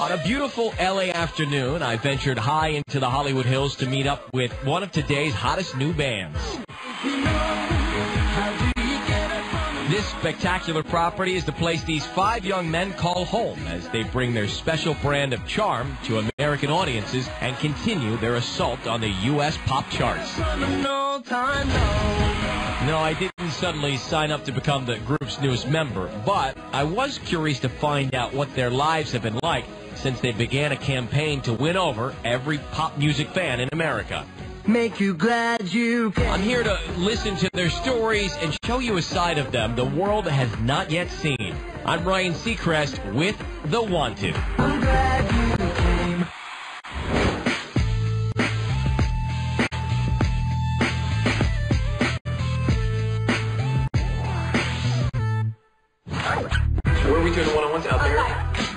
On a beautiful LA afternoon, I ventured high into the Hollywood Hills to meet up with one of today's hottest new bands. This spectacular property is the place these 5 young men call home as they bring their special brand of charm to American audiences and continue their assault on the U.S. pop charts. No, I didn't suddenly sign up to become the group's newest member, but I was curious to find out what their lives have been like since they began a campaign to win over every pop music fan in America. Make you glad you came. I'm here to listen to their stories and show you a side of them the world has not yet seen. I'm Ryan Seacrest with The Wanted. I'm glad you came. Where are we doing the one-on-ones out there?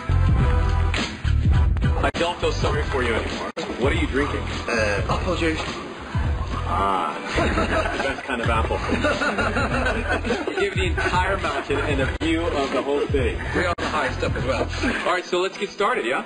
I don't feel sorry for you anymore. What are you drinking? Apple juice. Ah, that's kind of apple. You give the entire mountain and a view of the whole thing. We are the highest up as well. All right, so let's get started, yeah?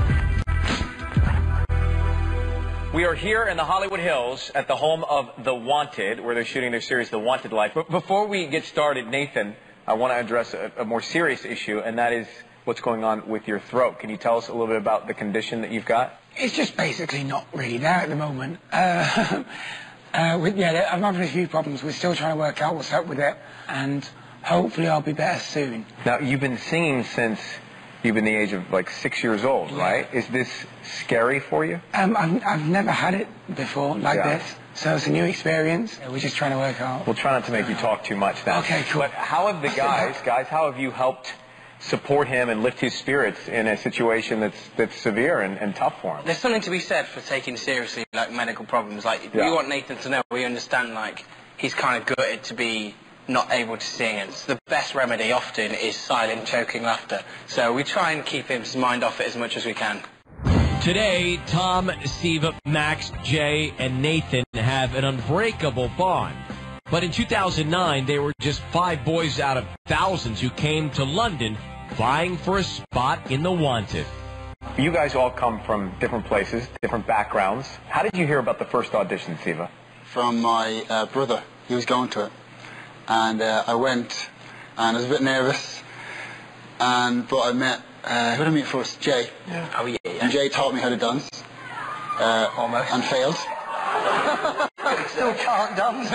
We are here in the Hollywood Hills at the home of The Wanted, where they're shooting their series, The Wanted Life. But before we get started, Nathan, I want to address a more serious issue, and that is what's going on with your throat. Can you tell us a little bit about the condition that you've got? It's just basically not really there at the moment. I'm having a few problems. We're still trying to work out what's up with it, and hopefully I'll be better soon. Now, you've been singing since you've been the age of like 6 years old, right? Is this scary for you? I've never had it before like this, so it's a new experience. We're just trying to work out. We'll try not to make you talk too much then. Okay, cool. But how have the guys, how have you helped support him and lift his spirits in a situation that's severe and tough for him? There's something to be said for taking seriously, like, medical problems. Like, we want Nathan to know we understand, like, he's kind of gutted to be not able to sing. And the best remedy often is silent, choking laughter. So we try and keep his mind off it as much as we can. Today, Tom, Siva, Max, Jay, and Nathan have an unbreakable bond. But in 2009, they were just 5 boys out of thousands who came to London vying for a spot in The Wanted. You guys all come from different places, different backgrounds. How did you hear about the first audition, Siva? From my brother. He was going to it. And I went, and I was a bit nervous. But I met, who did I meet first? Jay. Yeah. Oh, yeah. And Jay taught me how to dance. Almost. And failed. Still can't dance.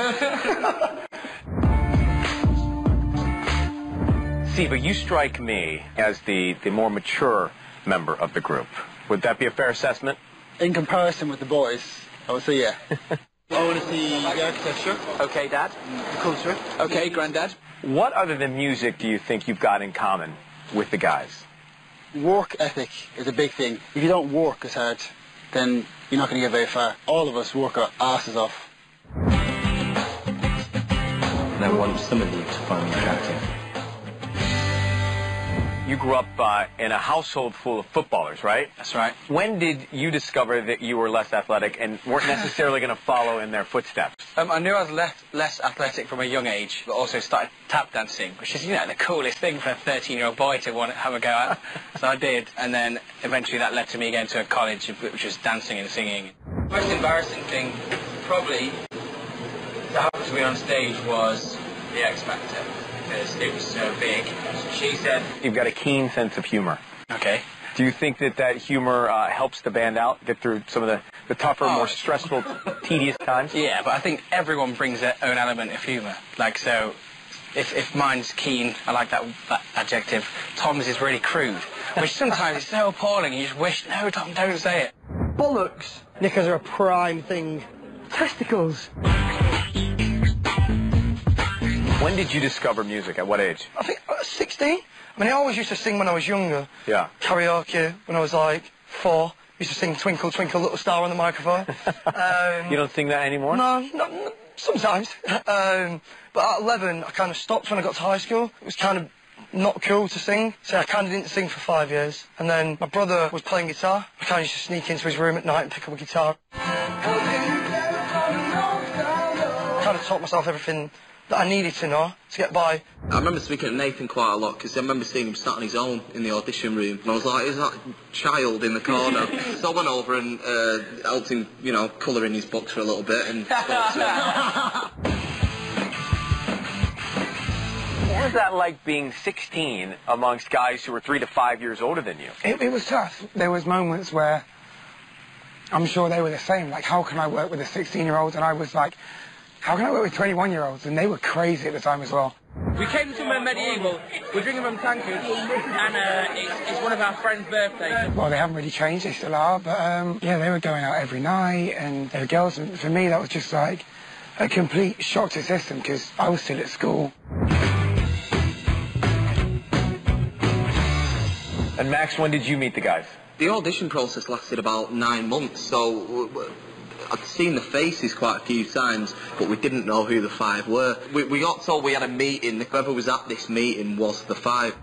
Siva, you strike me as the more mature member of the group. Would that be a fair assessment? In comparison with the boys, I would say yeah. I want to see the architecture. Okay, Dad. The culture. Okay, Granddad. What other than music do you think you've got in common with the guys? Work ethic is a big thing. If you don't work as hard, then you're not going to get very far. All of us work our asses off. And I want some of you to find me attractive. You grew up in a household full of footballers, right? That's right. When did you discover that you were less athletic and weren't necessarily going to follow in their footsteps? I knew I was less athletic from a young age, but also started tap dancing, which is, the coolest thing for a 13-year-old boy to want to have a go at. So I did, and then eventually that led to me going to a college, which was dancing and singing. The most embarrassing thing, probably, that happened to me on stage was the X Factor, because it was so big. She said... You've got a keen sense of humor. Okay. Do you think that humor helps the band out, get through some of the tougher, more stressful, tedious times? Yeah, but I think everyone brings their own element of humour. Like, so, if mine's keen, I like that adjective. Tom's is really crude, which sometimes is so appalling, you just wish, no, Tom, don't say it. Bollocks. Knickers are a prime thing. Testicles. When did you discover music? At what age? I think 16. I mean, I always used to sing when I was younger. Yeah. Karaoke when I was like 4. Used to sing Twinkle, Twinkle, Little Star on the microphone. You don't sing that anymore? No, sometimes. But at 11, I kind of stopped when I got to high school. It was kind of not cool to sing, so I kind of didn't sing for 5 years. And then my brother was playing guitar. I kind of used to sneak into his room at night and pick up a guitar. Kind of taught myself everything that I needed to know to get by. I remember speaking to Nathan quite a lot because I remember seeing him sat on his own in the audition room, and I was like, "Who's that child in the corner?" So I went over and helped him, you know, colour in his books for a little bit and spoke to him. What was that like being 16 amongst guys who were 3 to 5 years older than you? It was tough. There was moments where I'm sure they were the same. Like, how can I work with a 16-year-old? And I was like, how can I work with 21-year-olds? And they were crazy at the time as well. We came to Medieval. We're drinking from tankards, and it's one of our friends' birthdays. Well, they haven't really changed. They still are. But, yeah, they were going out every night, and they were girls. And for me, that was just like a complete shock to the system because I was still at school. And Max, when did you meet the guys? The audition process lasted about 9 months, so I'd seen the faces quite a few times, but we didn't know who the 5 were. We got told we had a meeting. Whoever was at this meeting was the 5.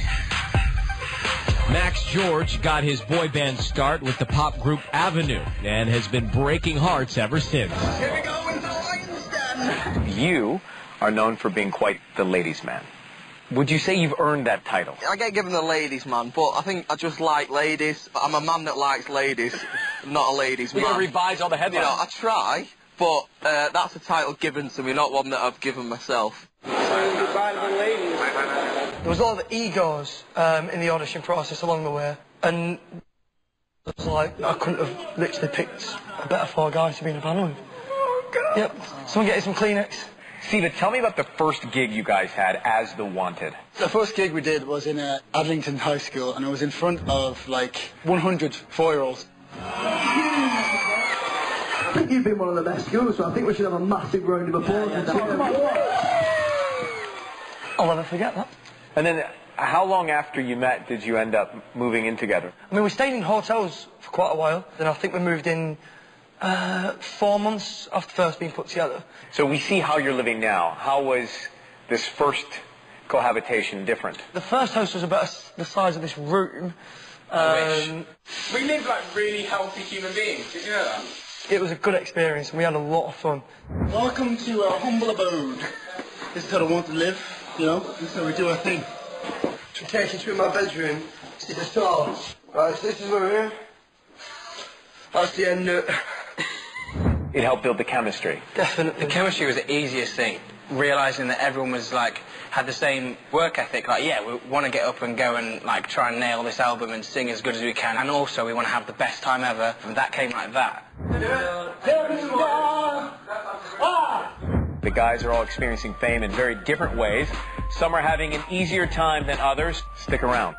Max George got his boy band start with the pop group Avenue and has been breaking hearts ever since. Here we go into the lion's den. You are known for being quite the ladies' man. Would you say you've earned that title? I get given the ladies man, but I think I just like ladies. I'm a man that likes ladies, not a ladies man. You're going to revise all the headlines. You know, I try, but that's a title given to me, not one that I've given myself. Goodbye to the ladies. There was a lot of egos in the audition process along the way, and it was like I couldn't have literally picked a better 4 guys to be in a band with. Oh, God. Yep. Someone get some Kleenex. Siva, tell me about the first gig you guys had as The Wanted. The first gig we did was in Adlington High School, and it was in front of like 100 4-year-olds. I think you've been one of the best schools, so I think we should have a massive round of applause. I'll never forget that. And then, how long after you met did you end up moving in together? I mean, we stayed in hotels for quite a while. Then I think we moved in 4 months after first being put together. So we see how you're living now. How was this first cohabitation different? The first house was about the size of this room. We lived like really healthy human beings. Did you know that? It was a good experience, and we had a lot of fun. Welcome to our humble abode. This is how I want to live, you know. This is how we do our thing. To take you through my bedroom, see the stars. Right, so this is where we're here. That's the end. It helped build the chemistry. Definitely. The chemistry was the easiest thing. Realising that everyone was like, had the same work ethic. Like, yeah, we want to get up and go and like try and nail this album and sing as good as we can. And also we want to have the best time ever. And that came like that. The guys are all experiencing fame in very different ways. Some are having an easier time than others. Stick around.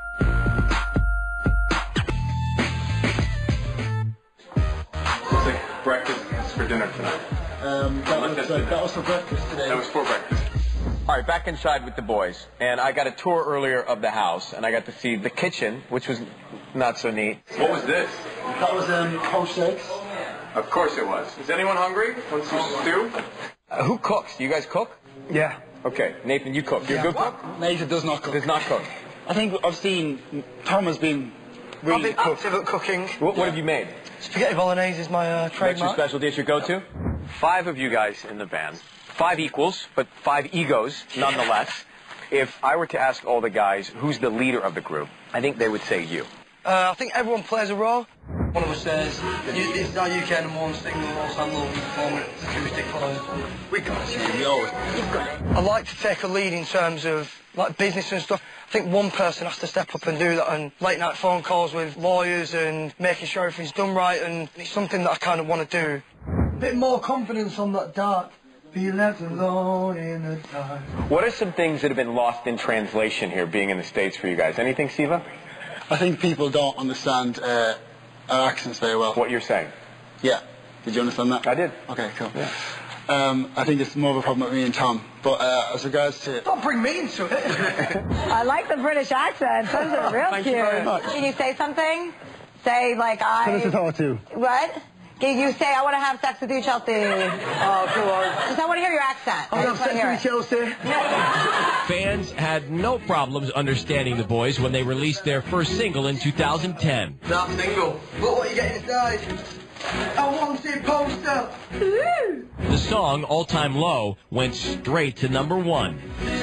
Looks like breakfast for dinner tonight. That was for breakfast today. That was for breakfast. All right, back inside with the boys. And I got a tour earlier of the house, and I got to see the kitchen, which was not so neat. What was this? That was poached eggs. Of course it was. Is anyone hungry? Want some stew? Who cooks? Do you guys cook? Yeah. Okay, Nathan, you cook. You're a good cook? Nathan does not cook. Does not cook. I think I've seen Tom has been really I've been active at cooking. What have you made? Spaghetti bolognese is my That's your trademark. special dish, your go-to? 5 of you guys in the band. 5 equals, but 5 egos nonetheless. If I were to ask all the guys who's the leader of the group, I think they would say you. I think everyone plays a role. One of us says, this is our UK #1 single, also I'm looking performing acoustic players. We got it, we always. You've got it. I like to take a lead in terms of like business and stuff. I think one person has to step up and do that, and late night phone calls with lawyers and making sure everything's done right, and it's something that I kind of want to do. A bit more confidence on that dark. Be left alone in the dark. What are some things that have been lost in translation here, being in the States for you guys? Anything, Siva? I think people don't understand our accents very well. What you're saying? Yeah. Did you understand that? I did. Okay, cool. Yeah. I think it's more of a problem with me and Tom. But as regards to... Don't bring me into it. I like the British accent. Those are real Thank cute. you very much. Can you say something? Say, like, Tell us to talk to. What? Can you say, I want to have sex with you, Chelsea? Oh, come on. Just I want to hear your accent. I want to have sex with Chelsea. Fans had no problems understanding the boys when they released their first single in 2010. That single. Look what you get inside. I want it poster. The song, All Time Low, went straight to #1.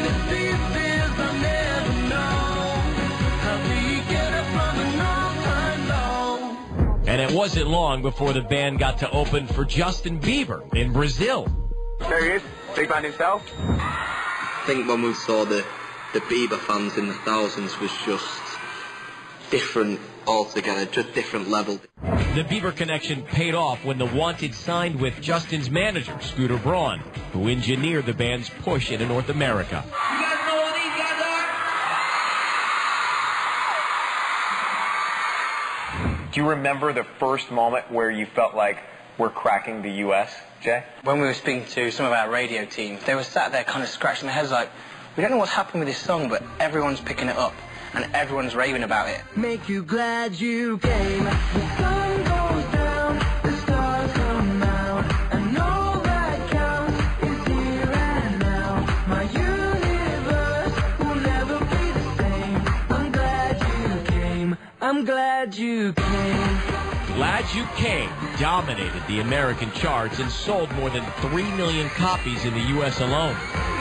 And it wasn't long before the band got to open for Justin Bieber in Brazil. There he is, big band himself. I think when we saw the Bieber fans in the thousands was just different altogether, just different level. The Bieber connection paid off when The Wanted signed with Justin's manager, Scooter Braun, who engineered the band's push into North America. You guys know what these guys are? Do you remember the first moment where you felt like we're cracking the U.S., Jay? When we were speaking to some of our radio team, they were sat there kind of scratching their heads like, we don't know what's happened with this song, but everyone's picking it up and everyone's raving about it. Make you glad you came. The sun goes down, the stars come out, and all that counts is here and now. My universe will never be the same. I'm glad you came. I'm glad you came. Glad You Came dominated the American charts and sold more than 3 million copies in the U.S. alone.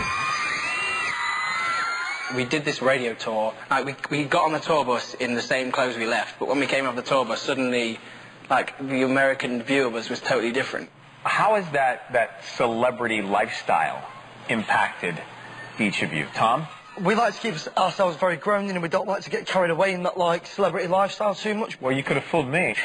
We did this radio tour. Like, we got on the tour bus in the same clothes we left, but when we came off the tour bus, suddenly, like, the American view of us was totally different. How has that celebrity lifestyle impacted each of you? Tom? We like to keep ourselves very grounded, and we don't like to get carried away in that, like, celebrity lifestyle too much. Well, you could have fooled me.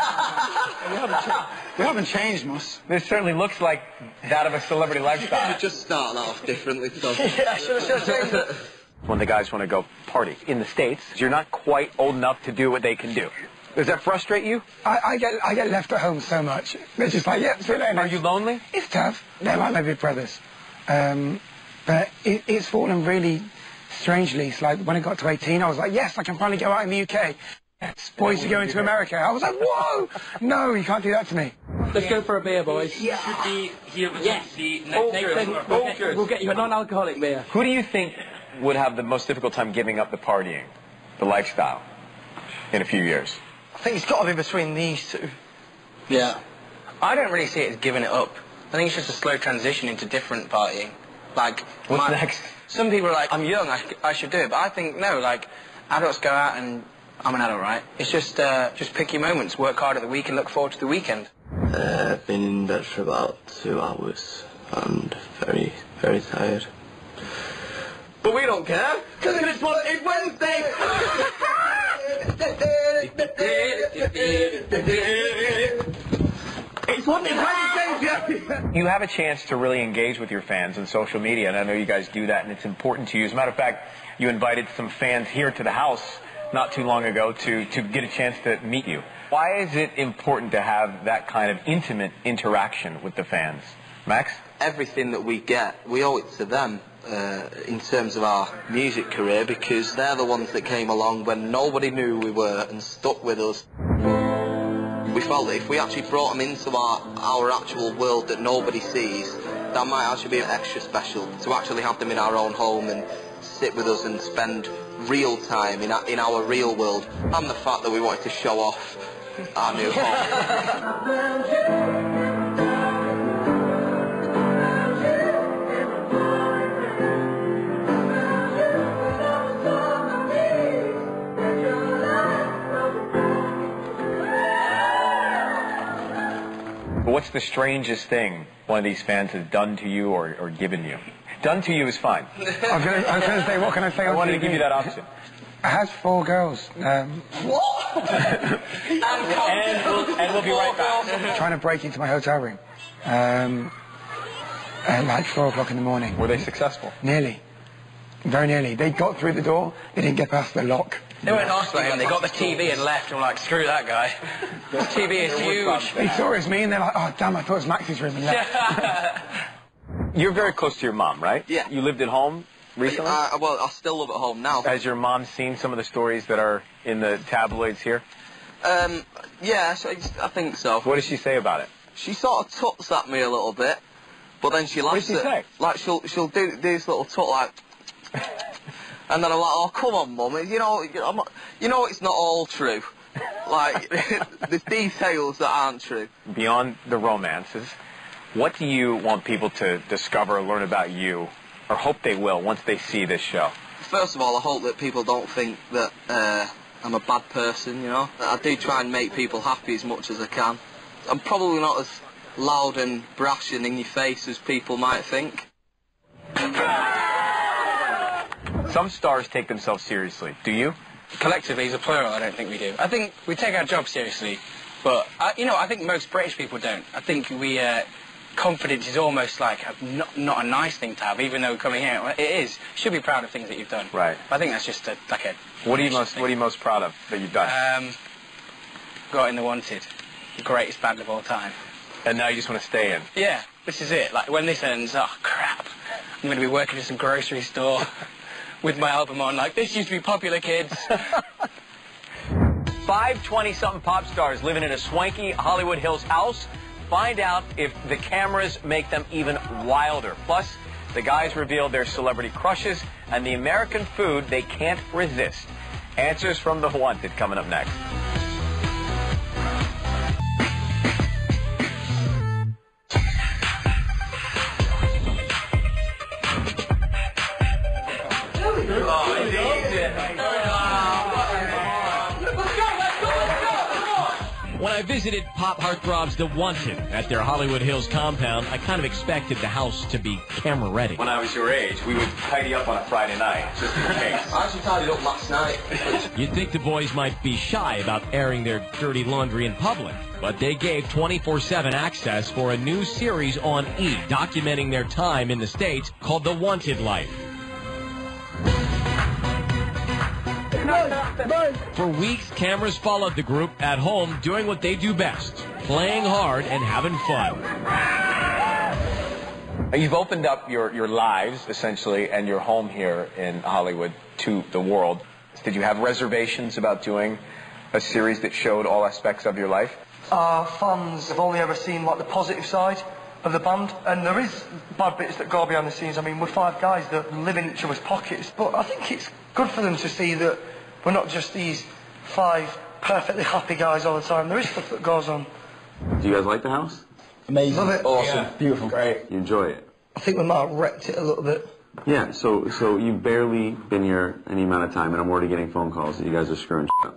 We haven't changed much. This certainly looks like that of a celebrity lifestyle. Just start that off differently. So. Yeah, should have changed it. When the guys want to go party in the States, you're not quite old enough to do what they can do. Does that frustrate you? I get left at home so much. They're just like, yeah, it's really nice. Are you lonely? It's tough. They're like my big brothers. But it's fallen really strangely. It's like when I got to 18, I was like, yes, I can finally go out in the UK. Boys are going to America. I was like, whoa! No, you can't do that to me. Let's go for a beer, boys. Yeah. Yes. We'll get you a non-alcoholic beer. Who do you think would have the most difficult time giving up the partying, the lifestyle, in a few years? I think it's got to be between these two. Yeah. I don't really see it as giving it up. I think it's just a slow transition into different partying. Like, what's next? Some people are like, I'm young, I should do it. But I think, no, like, adults go out and I'm an adult, right? It's just pick your moments, work hard at the week and look forward to the weekend. I've been in bed for about 2 hours and very, very tired. But we don't care, because it's Wednesday! It's Wednesday! You have a chance to really engage with your fans on social media, and I know you guys do that, and it's important to you. As a matter of fact, you invited some fans here to the house not too long ago to get a chance to meet you. Why is it important to have that kind of intimate interaction with the fans? Max? Everything that we get, we owe it to them in terms of our music career, because they're the ones that came along when nobody knew who we were and stuck with us. We felt that if we actually brought them into our actual world that nobody sees, that might actually be extra special, to actually have them in our own home and sit with us and spend real time in our real world, and the fact that we wanted to show off our new home. What's the strangest thing one of these fans has done to you or given you? Done to you is fine. I was going to say, what can I say on I wanted TV? to give you that option. I had 4 girls. What? and we'll be right back. Trying to break into my hotel room. At like 4 o'clock in the morning. Were they successful? Nearly. Very nearly. They got through the door. They didn't get past the lock. They weren't asked about him. They got the TV and left and were like, screw that guy. This TV is huge. They saw it as me and they're like, oh, damn, I thought it was Max's room and left. You're very close to your mom, right? Yeah. You lived at home recently? Well, I still live at home now. Has your mom seen some of the stories that are in the tabloids here? Yeah, I think so. What does she say about it? She sort of tuts at me a little bit, but then she laughs. What does she say? Like, she'll do this little tut, like... And then I'm like, oh, come on, Mum. You know it's not all true. Like, there's details that aren't true. Beyond the romances, what do you want people to discover or learn about you, or hope they will, once they see this show? First of all, I hope that people don't think that I'm a bad person, you know. I do try and make people happy as much as I can. I'm probably not as loud and brash and in your face as people might think. Some stars take themselves seriously. Do you? Collectively, as a plural, I don't think we do. I think we take our job seriously, but, you know, I think most British people don't. I think confidence is almost like not a nice thing to have, even though coming here, it is. You should be proud of things that you've done. Right. But I think that's just like a... What are you most proud of that you've done? Got in The Wanted, the greatest band of all time. And now you just want to stay in? Yeah, this is it. Like, when this ends, oh, crap. I'm going to be working in some grocery store with my album on, like, this used to be popular, kids. 5 20-something pop stars living in a swanky Hollywood Hills house. Find out if the cameras make them even wilder. Plus, the guys reveal their celebrity crushes and the American food they can't resist. Answers from The Wanted coming up next. When I visited pop heartthrobs The Wanted at their Hollywood Hills compound, I kind of expected the house to be camera ready. When I was your age, we would tidy up on a Friday night, just in case. I actually tidied up last night. You'd think the boys might be shy about airing their dirty laundry in public, but they gave 24/7 access for a new series on E! Documenting their time in the States called The Wanted Life. For weeks, cameras followed the group at home doing what they do best, playing hard and having fun. You've opened up your lives, essentially, and your home here in Hollywood to the world. Did you have reservations about doing a series that showed all aspects of your life? Our fans have only ever seen like the positive side of the band, and there is bad bits that go behind the scenes. I mean, we're 5 guys that live in each other's pockets, but I think it's good for them to see that we're not just these 5 perfectly happy guys all the time. There is stuff that goes on. Do you guys like the house? Amazing. Love it. Awesome. Yeah. Beautiful. Great. You enjoy it? I think we might have wrecked it a little bit. Yeah, so you've barely been here any amount of time, and I'm already getting phone calls that you guys are screwing up.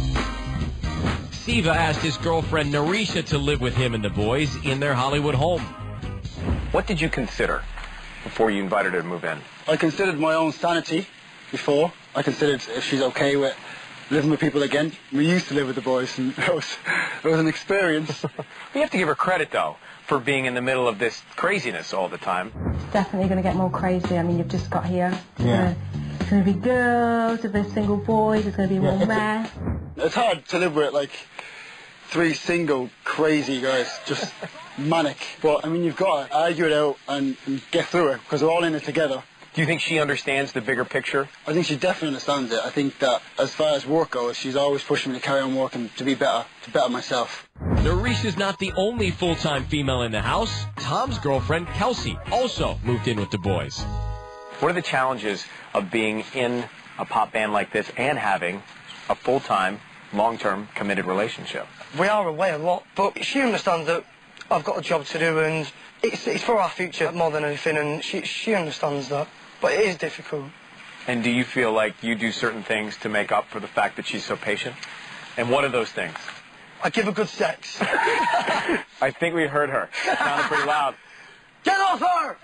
Siva asked his girlfriend Narisha to live with him and the boys in their Hollywood home. What did you consider before you invited her to move in? I considered my own sanity before. I considered if she's okay with living with people again. We used to live with the boys, and it was an experience. We have to give her credit, though, for being in the middle of this craziness all the time. It's definitely going to get more crazy. I mean, you've just got here. Yeah. There's going to be girls, there's single boys, there's going to be more mess. It's hard to live with, like, 3 single crazy guys, just manic. But, I mean, you've got to argue it out and get through it, because we're all in it together. Do you think she understands the bigger picture? I think she definitely understands it. I think that as far as work goes, she's always pushing me to carry on working, to be better, to better myself. Narisha's not the only full-time female in the house. Tom's girlfriend, Kelsey, also moved in with the boys. What are the challenges of being in a pop band like this and having a full-time, long-term, committed relationship? We are away a lot, but she understands that I've got a job to do and it's for our future more than anything, and she understands that. But it is difficult. And do you feel like you do certain things to make up for the fact that she's so patient? And what are those things? I give her good sex. I think we heard her. It sounded pretty loud. Get off her!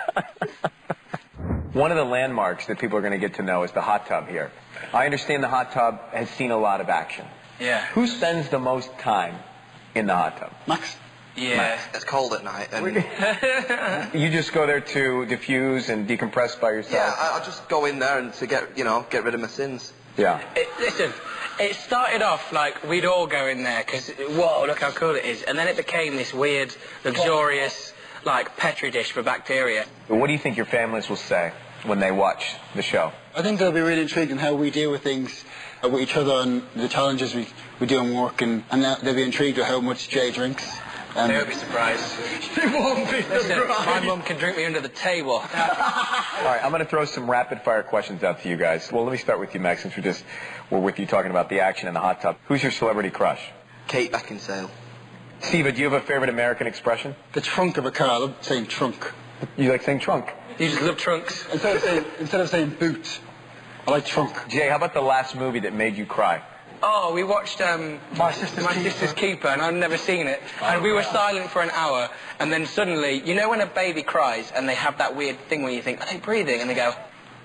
One of the landmarks that people are going to get to know is the hot tub here. I understand the hot tub has seen a lot of action. Yeah. Who spends the most time in the hot tub? Max. Yeah. It's cold at night, and You just go there to diffuse and decompress by yourself? yeah, I just go in there and to get rid of my sins. Yeah. Listen, it started off like we'd all go in there because, whoa, look how cool it is. And then it became this weird, luxurious, like, petri dish for bacteria. What do you think your families will say when they watch the show? I think they'll be really intrigued in how we deal with things with each other and the challenges we do in work, and they'll be intrigued with how much Jay drinks. They won't be surprised. They won't be Listen, surprised. my mum can drink me under the table. All right, I'm going to throw some rapid-fire questions out to you guys. Well, let me start with you, Max, since we're with you talking about the action in the hot tub. Who's your celebrity crush? Kate Beckinsale. Steve, do you have a favorite American expression? The trunk of a car. I love saying trunk. You like saying trunk? You just love trunks. Instead of saying boot, I like trunk. Jay, how about the last movie that made you cry? Oh, we watched My Sister's Keeper, and I've never seen it. And we were silent for an hour, and then suddenly, you know when a baby cries and they have that weird thing where you think, are they breathing? And they go,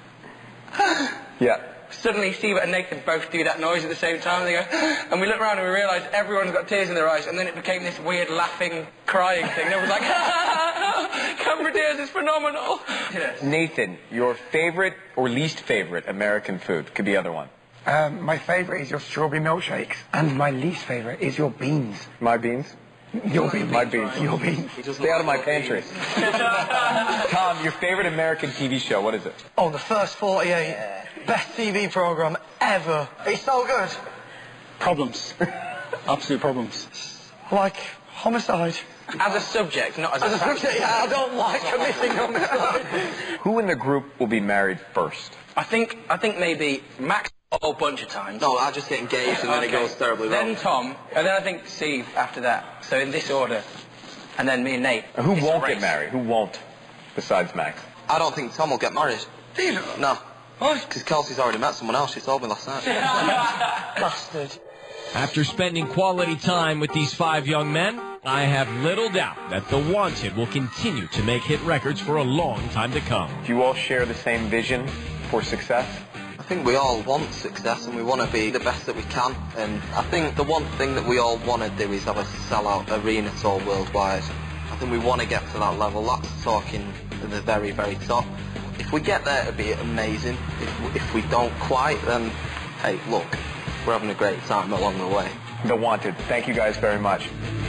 Yeah. Suddenly Steve and Nathan both do that noise at the same time, and they go, and we look around and we realise everyone's got tears in their eyes, and then it became this weird laughing, crying thing, and everyone's like, Camera Diaz is phenomenal. Nathan, your favorite or least favorite American food? Could be either one. My favourite is your strawberry milkshakes, and my least favourite is your beans. My beans? Your beans. My beans. Your beans. Stay out of my pantry. Tom, your favorite American TV show, what is it? Oh, The First 48. Best TV programme ever. It's so good. Problems. Absolute problems. Like homicide. As a subject, not as a subject, yeah, I don't like committing homicide. Who in the group will be married first? I think maybe Max a whole bunch of times. No, I just get engaged and then it goes terribly wrong. Then Tom, and then I think Steve after that. So in this order. And then me and Nate. Who won't get married? Who won't, besides Max? I don't think Tom will get married. Do you not? No. Because Kelsey's already met someone else. She told me last night. Bastard. After spending quality time with these 5 young men, I have little doubt that The Wanted will continue to make hit records for a long time to come. Do you all share the same vision for success? I think we all want success and we want to be the best that we can. And I think the one thing that we all want to do is have a sellout arena tour worldwide. I think we want to get to that level. That's talking at the very, very top. If we get there, it'd be amazing. If we don't quite, then, hey, look, we're having a great time along the way. The Wanted. Thank you guys very much.